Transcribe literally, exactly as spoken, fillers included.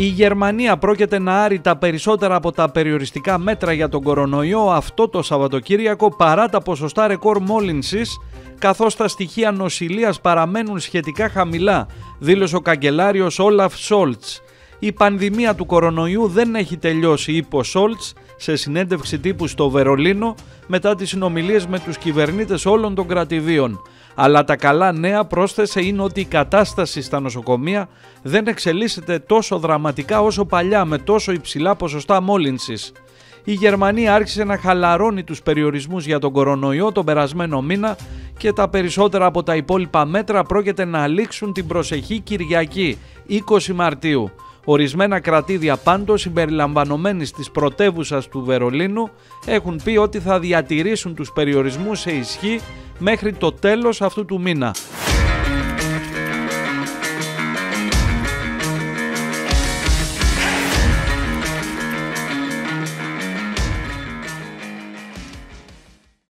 Η Γερμανία πρόκειται να άρει τα περισσότερα από τα περιοριστικά μέτρα για τον κορονοϊό αυτό το Σαββατοκύριακο παρά τα ποσοστά ρεκόρ μόλυνσης, καθώς τα στοιχεία νοσηλείας παραμένουν σχετικά χαμηλά, δήλωσε ο καγκελάριος Όλαφ Σόλτς. Η πανδημία του κορονοϊού δεν έχει τελειώσει, είπε ο Σόλτς σε συνέντευξη τύπου στο Βερολίνο μετά τις συνομιλίες με τους κυβερνήτες όλων των κρατηδίων. Αλλά τα καλά νέα, πρόσθεσε, είναι ότι η κατάσταση στα νοσοκομεία δεν εξελίσσεται τόσο δραματικά όσο παλιά με τόσο υψηλά ποσοστά μόλυνσης. Η Γερμανία άρχισε να χαλαρώνει τους περιορισμούς για τον κορονοϊό τον περασμένο μήνα και τα περισσότερα από τα υπόλοιπα μέτρα πρόκειται να λήξουν την προσεχή Κυριακή, είκοσι Μαρτίου. Ορισμένα κρατήδια πάντως, συμπεριλαμβανομένης της πρωτεύουσας του Βερολίνου, έχουν πει ότι θα διατηρήσουν τους περιορισμούς σε ισχύ μέχρι το τέλος αυτού του μήνα.